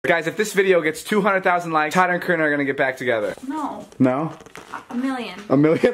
Guys, if this video gets 200,000 likes, Todd and Corinna are gonna get back together. No. No? A million. A million?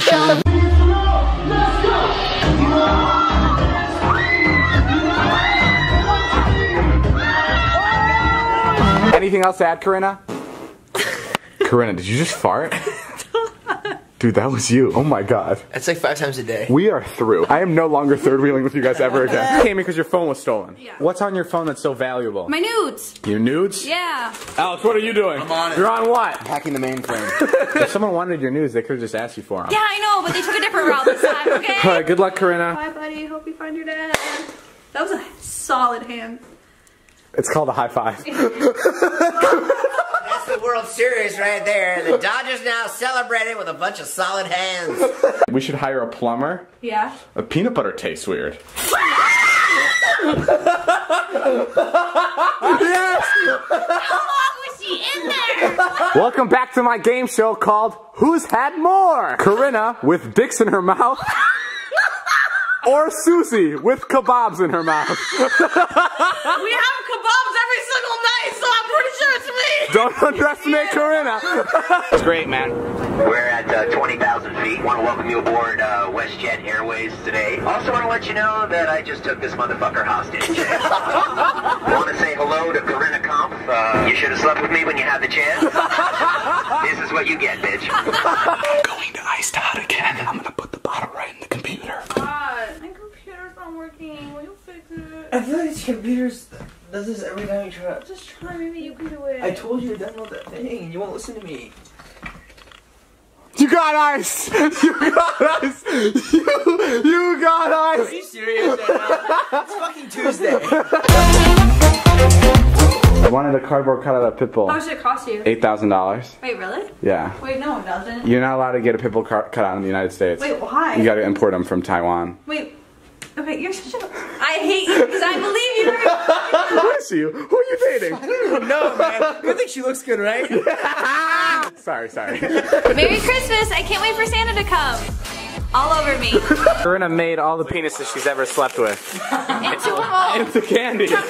Anything else to add, Corinna? Corinna, did you just fart? Dude, that was you. Oh my god. That's like 5 times a day. We are through. I am no longer third wheeling with you guys ever again. You came here because your phone was stolen. Yeah. What's on your phone that's so valuable? My nudes. Your nudes? Yeah. Alex, what are you doing? I'm on it. You're on what? Hacking the mainframe. If someone wanted your nudes, they could have just asked you for them. Yeah, I know, but they took a different route this time, okay? Alright, good luck, Corinna. Bye, buddy. Hope you find your dad. That was a solid hand. It's called a high five. That's the World Series right there. The Dodgers now celebrating with a bunch of solid hands. We should hire a plumber. Yeah. A peanut butter tastes weird. Yes! How long was she in there? Welcome back to my game show called Who's Had More? Corinna with dicks in her mouth. Or Susie with kebabs in her mouth. We have kebabs every single night, so I'm pretty sure it's me. Don't underestimate Corinna. It's great, man. We're at 20,000 feet. Want to welcome you aboard WestJet Airways today. Also want to let you know that I just took this motherfucker hostage. Want to say hello to Corinna Kampf. You should have slept with me when you had the chance. This is what you get, bitch. Going to ice Todd again. I'm gonna put the bottle right in the computer. God, my computer's not working. Will you fix it? I feel like this computer does this every time you try. Just try, maybe you can do it. I told you to download that thing and you won't listen to me. You got ice! You got ice! You got Are ice! you serious right now? It's fucking Tuesday. I wanted a cardboard cutout of Pitbull. How much did it cost you? $8,000. Wait, really? Yeah. Wait, no, it doesn't. You're not allowed to get a Pitbull cutout in the United States. Wait, why? You gotta import them from Taiwan. Wait. Okay, you're such a... I hate you because I believe you. Who is you? Who are you dating? I don't even know, man. You think she looks good, right? Sorry. Merry Christmas! I can't wait for Santa to come. All over me. Corinna made all the penises she's ever slept with. Into them all. Into candy. Jesus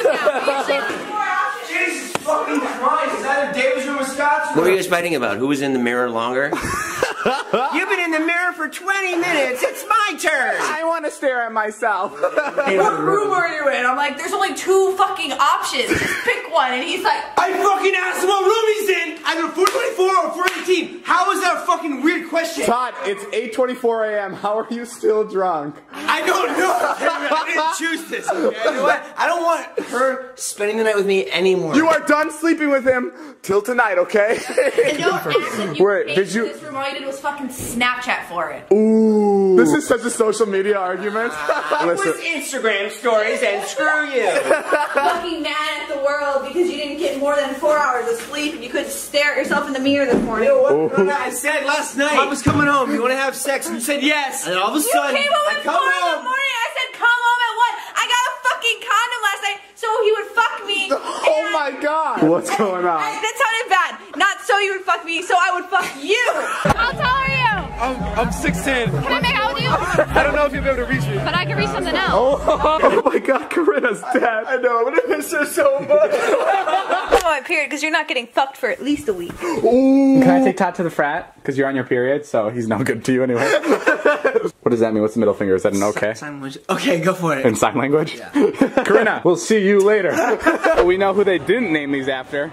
fucking Christ. Is that a David's room of scotch? What were you guys fighting about? Who was in the mirror longer? You've been in the mirror for 20 minutes. It's my turn. I want to stare at myself. What room are you in? I'm like, there's only 2 fucking options. Just pick one. And he's like, I fucking asked him what room he's in. Either 424 or 418. How is that a fucking weird question? Todd, it's 8:24 a.m. How are you still drunk? I don't know. I didn't choose this. Okay? You know what? I don't want her spending the night with me anymore. You are done sleeping with him till tonight, okay? and don't ask if you Wait, paid did for you- this room. All I did was fucking Snapchat for it. Ooh. This is such a social media argument. It was Instagram stories and screw you. Fucking mad at the world because you didn't get more than 4 hours of sleep and you couldn't stare at yourself in the mirror this morning. You know what? I said last night, I was coming home. You want to have sex? And you said yes. And then all of a You sudden, came home I at 4 come in the home. morning. I said, come home at 1. I got a fucking condom last night so he would fuck me. Oh my god. What's going on? That sounded bad. Not so you would fuck me, so I would fuck you. How tall are you? I'm 6'10". Can I make out with you? I don't know if you'll be able to reach me. But I can reach something else. Oh my god, Corinna's dead. I know, I'm gonna miss her so much. I'm on my period because you're not getting fucked for at least a week. Ooh. Can I take Todd to the frat? Because you're on your period, so he's no good to you anyway. What does that mean? What's the middle finger? Is that an okay? Sign language. Okay, go for it. In sign language? Yeah. Corinna, we'll see you later. We know who they didn't name these after.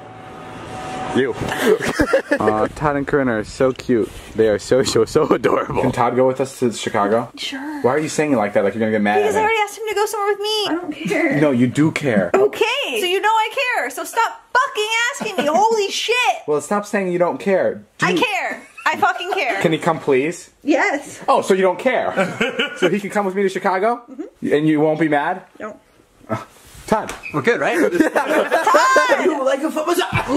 You. Todd and Corinna are so cute. They are so adorable. Can Todd go with us to Chicago? Sure. Why are you saying it like that? Like you're gonna get mad Because at I me? already asked him to go somewhere with me. I don't care. No, you do care. Okay. So you know I care. So stop fucking asking me. Holy shit. Well, stop saying you don't care. I care. I fucking care. Can he come, please? Yes. Oh, so you don't care? So he can come with me to Chicago? Mm-hmm. And you won't be mad? No. Todd. We're good, right? Todd! You like a football?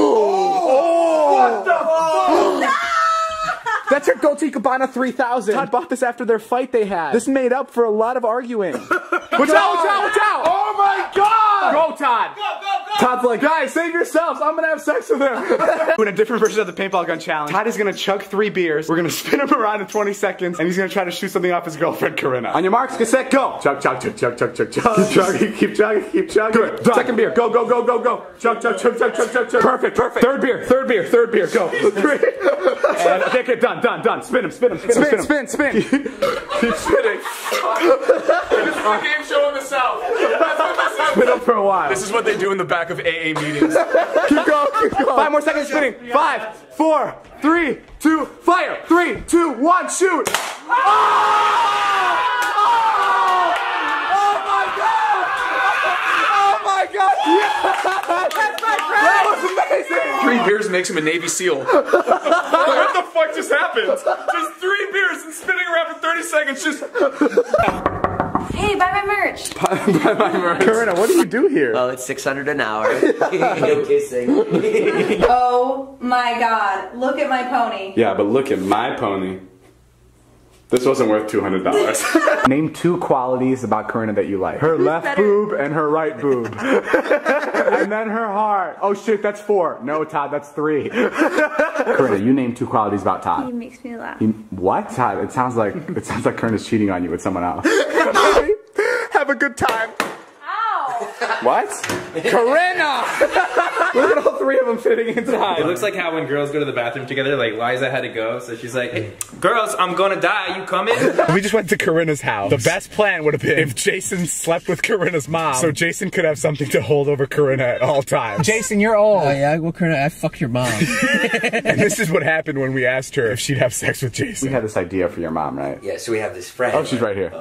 What the fuck? That's your Dolce & Gabbana 3000. Todd bought this after their fight they had. This made up for a lot of arguing. Watch out, watch out, watch out! Oh my god! Go, Todd! Go, go, go! Todd's like, guys, save yourselves. I'm gonna have sex with him. Doing a different version of the paintball gun challenge. Todd is gonna chug 3 beers. We're gonna spin him around in 20 seconds, and he's gonna try to shoot something off his girlfriend, Corinna. On your marks, get set, go. Chug, chug, chug, chug, chug, chug, chug. Keep chugging, keep chugging, keep chugging. Good. Done. Second beer, go, go, go, go, go. Chug, chug, chug, chug, chug, chug, chug. Perfect, perfect. Third beer, third beer, third beer, go. 3. Okay, done, done, done. Spin him, spin him, spin him, spin, spin. Keep spinning. This is a game show in the South. Spin him for a while. This is what they do in the back of AA meetings. Keep going, keep going. 5 more seconds spinning. 5, 4, 3, 2, fire. 3, 2, 1, shoot. That was amazing! 3 beers makes him a Navy SEAL. What the fuck just happened? Just 3 beers and spinning around for 30 seconds, just... Hey, buy my merch. Buy my merch. Corinna, what do you do here? Well, it's $600 an hour. No kissing. Oh my god, look at my pony. Yeah, but look at my pony. This wasn't worth $200. Name 2 qualities about Corinna that you like. Her left boob and her right boob. And then her heart. Oh shit, that's 4. No, Todd, that's 3. Corinna, you name 2 qualities about Todd. He makes me laugh. What? Todd, it sounds like Corinna's cheating on you with someone else. Have a good time. Ow! What? Corinna! Look at all 3 of them fitting inside. It looks like how when girls go to the bathroom together, like Liza had to go, so she's like, hey, girls, I'm gonna die, you coming? We just went to Corinna's house. The best plan would have been if Jason slept with Corinna's mom, so Jason could have something to hold over Corinna at all times. Jason, you're old. Oh yeah, well Corinna, I fucked your mom. And this is what happened when we asked her if she'd have sex with Jason. We had this idea for your mom, right? Yeah, so we have this friend. Oh, she's right here.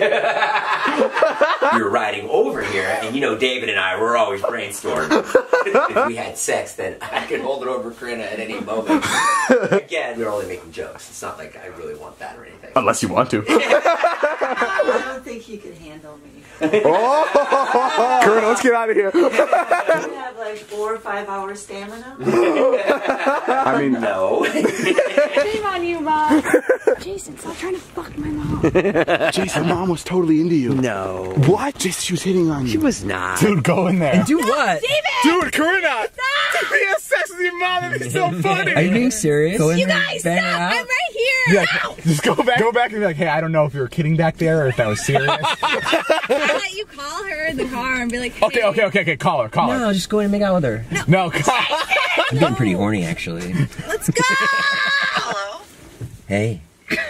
We were riding over here, and you know David and I were always brainstorming. If we had sex, then I could hold it over Corinna at any moment. Again, we're only making jokes. It's not like I really want that or anything. Unless you want to. I don't think he could handle me. Oh! Corinna, let's get out of here. You have like 4 or 5 hours stamina? I mean, no. Shame on you, Mom. Jason, stop trying to fuck my mom. Jason, Mom was totally into you. No. What? Jason, she was hitting on you. She was not. Dude, go in there. Do what? Dude, Corinna! He has sex with your mom, it'd be so funny! Are you being serious? You guys, stop! I'm right here! Yeah, just go back and be like, hey, I don't know if you were kidding back there or if that was serious. I'll let you call her in the car and be like, hey. Okay, call her. No, just go in and make out with her. No, call I'm getting pretty horny, actually. Let's go! Hello? Hey.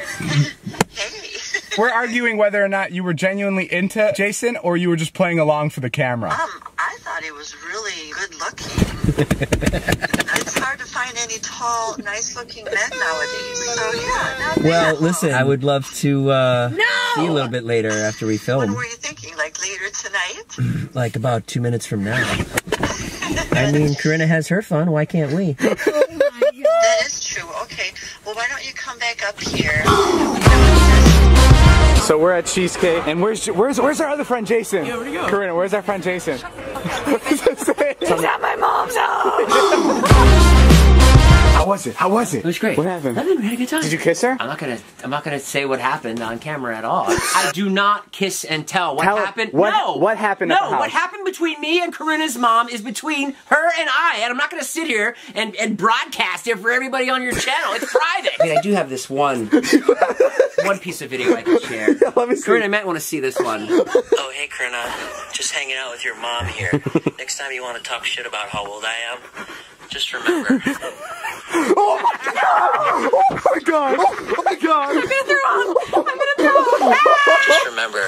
We're arguing whether or not you were genuinely into Jason or you were just playing along for the camera. I thought he was really good looking. It's hard to find any tall, nice looking men nowadays. So yeah. Well, listen, I would love to see you a little bit later after we film. What were you thinking? Like later tonight? Like about 2 minutes from now. I mean, Corinna has her fun. Why can't we? That is true. Okay. Well, why don't you come back up here? So we're at Cheesecake, and where's our other friend Jason? Yeah, where'd he go? Corinna, where's our friend Jason? He's at my mom's house. How was it? It was great. What happened? Nothing, we had a good time. Did you kiss her? I'm not gonna say what happened on camera at all. I do not kiss and tell. What happened? What happened at the house? What happened between me and Corinna's mom is between her and I, and I'm not gonna sit here and broadcast it for everybody on your channel. It's private. I mean, I do have this one piece of video I can share. Yeah, let me see. Corinna might want to see this one. Oh, hey, Corinna. Just hanging out with your mom here. Next time you want to talk shit about how old I am, just remember. Oh my god! Oh my god! Oh my god! I'm gonna throw up! I'm gonna throw up! Just remember.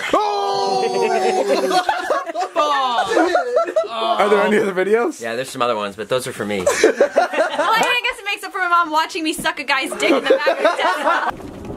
Are there any other videos? Yeah, there's some other ones, but those are for me. Well, I guess it makes up for my mom watching me suck a guy's dick in the back of the Tesla.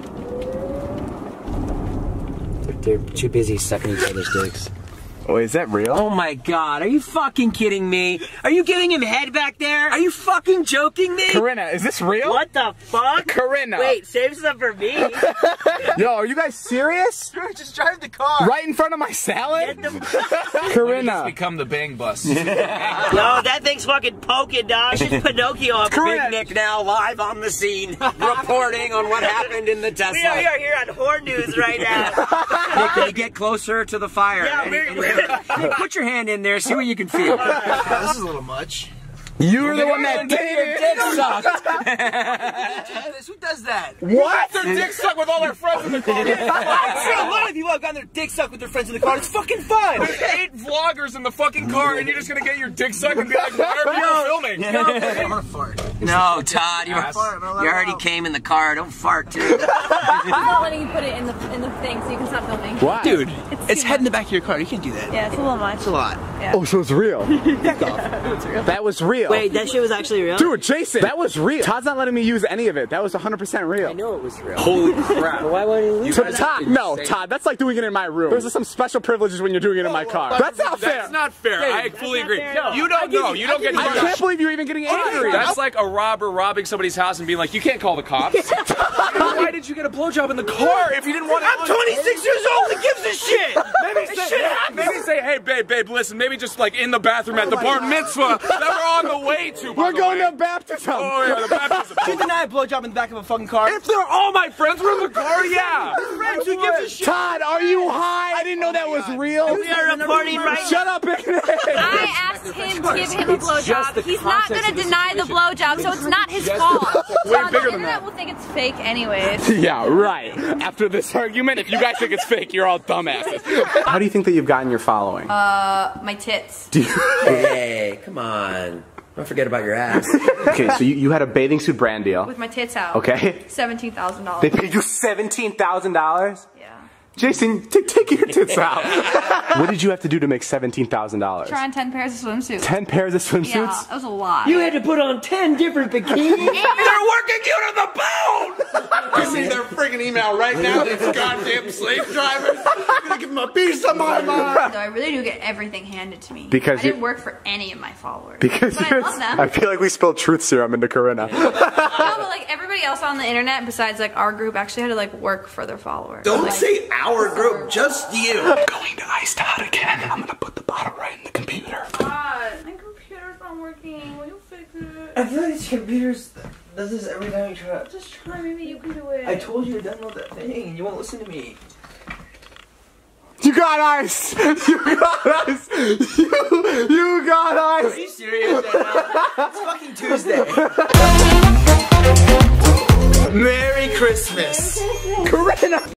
They're too busy sucking each other's dicks. Oh, is that real? Oh my god, are you fucking kidding me? Are you giving him head back there? Are you fucking joking me? Corinna, is this real? What the fuck? Corinna! Wait, save some for me. Yo, are you guys serious? Just drive the car. Right in front of my salad? Corinna. Become the bang bus. No, that thing's fucking poking, dog. It's just Pinocchio on Corinna. Big Nick now, live on the scene, reporting on what happened in the Tesla. We are here on Horror News right now. Nick, can you get closer to the fire? Yeah, we're Put your hand in there, see what you can feel. This is a little much. You're the one that did your dick sucked. Who does that? What? Their dick sucked with all their friends in the car. I've seen a lot of people have gotten their dick sucked with their friends in the car. It's fucking fun. There's 8 vloggers in the fucking car, and you're just gonna get your dick sucked and be like, why are you filming? I want to fart. No, Todd, you already came in the car. Don't fart, dude. I'm not letting you put it in the thing so you can stop filming. Why? Dude, it's head in the back of your car. You can't do that. Yeah, it's a little much. It's a lot. Yeah. Oh, so it's real. Back off. That was real. Wait, that shit was actually real? Dude, Jason, that was real. Todd's not letting me use any of it. That was 100% real. I know it was real. Holy crap. But why won't you use it? Todd, no, Todd, that's like doing it in my room. There's some special privileges when you're doing it in my car. That's not fair. That's not fair. I fully agree. You don't know. You don't get. I can't believe you're even getting angry. That's like a robber robbing somebody's house and being like, you can't call the cops. Why did you get a blowjob in the car if you didn't want to? I'm 26 years old. Who gives a shit? Maybe say, hey, babe, listen. Maybe just like in the bathroom at the bar mitzvah that we're on the way to. We're going to baptism. Oh yeah, the baptism. You deny a blowjob in the back of a fucking car? If they're all my friends were in the car, yeah. Friends, who gives a shit? Todd, are you high? I didn't know that was real. We are reporting right now. Shut up, Ignis. I asked him to give him a blowjob. He's not going to deny the blowjob, so it's not his fault. Way bigger The than internet that. will think it's fake anyways. Yeah, right. After this argument, if you guys think it's fake, you're all dumbasses. How do you think that you've gotten your following? My tits. Hey, come on. Don't forget about your ass. Okay, so you had a bathing suit brand deal. With my tits out. Okay. $17,000. They paid you $17,000? Yeah. Jason, take your tits out. What did you have to do to make $17,000? Try on 10 pairs of swimsuits. 10 pairs of swimsuits? Yeah, that was a lot. You had to put on 10 different bikinis. They're working you to the bone! You see their friggin' email right now, these goddamn slave drivers. I'm gonna give them a piece of my mind. So I really do get everything handed to me. Because I didn't work for any of my followers. Because but I love them. I feel like we spilled truth serum into Corinna. No, but like everybody else on the internet besides like our group actually had to like work for their followers. Don't like, say our group, just you. I'm going to Iced Hot again. I'm gonna put the bottle right in the computer. God, my computer's not working. Will you fix it? I feel like this computer does this every time you try. Just try, maybe you can do it. I told you to download that thing and you won't listen to me. You got ice! You got ice! You got ice! Are you serious right now? It's fucking Tuesday. Merry Christmas. Corinna!